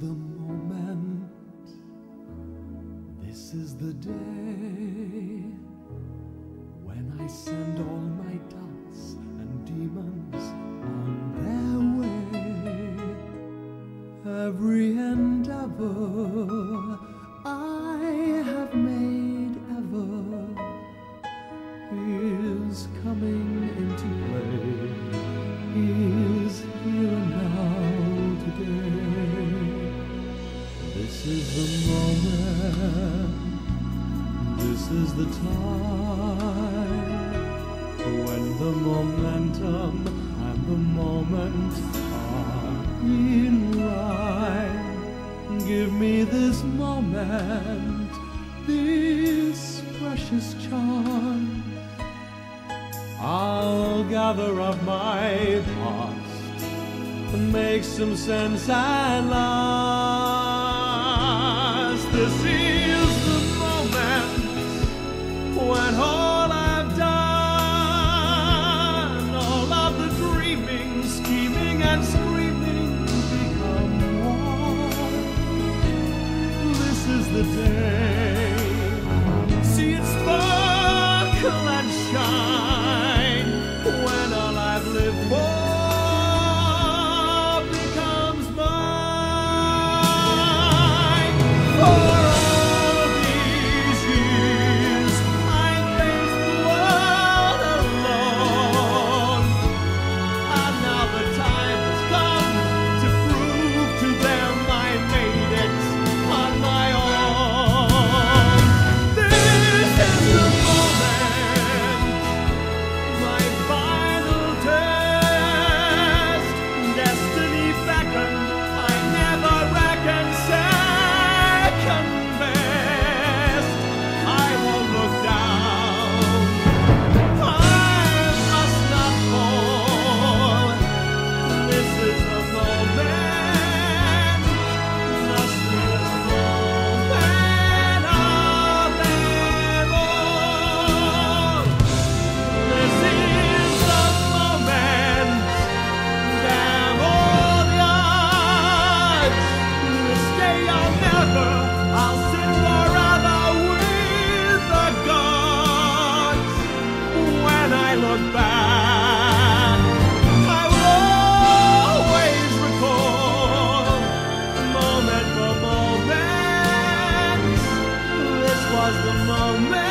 the moment, this is the day when I send all my doubts and demons on their way. Every endeavor I have made ever is coming into play, is here and now today. This is the moment, this is the time, when the momentum and the moment are in rhyme. Give me this moment, this precious charm. I'll gather up my past and make some sense at last. This is the moment when all I've done, all of the dreaming, scheming and screaming become one. This is the day. See it sparkle and shine when all I've lived for becomes mine. For all these years I faced the world alone, and now the time has come to prove to them I made it on my own. This is the moment, my final test. Destiny beckoned, I never reckoned second best. I won't look down, I must not fall. This is the moment, the sweetest moment of them all. This is the moment, damn all the odds. This day I'll never, I'll sit forever with the gods. When I look back, I will always recall, moment for moment, this was the moment.